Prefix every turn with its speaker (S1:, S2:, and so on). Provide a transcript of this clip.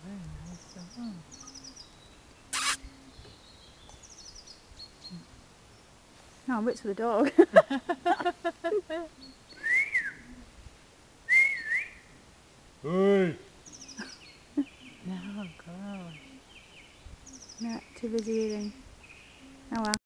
S1: very nice. Oh.
S2: Oh, I'm rich for the dog.
S3: Hey!
S1: Oh gosh.
S2: No, too busy eating. Oh well.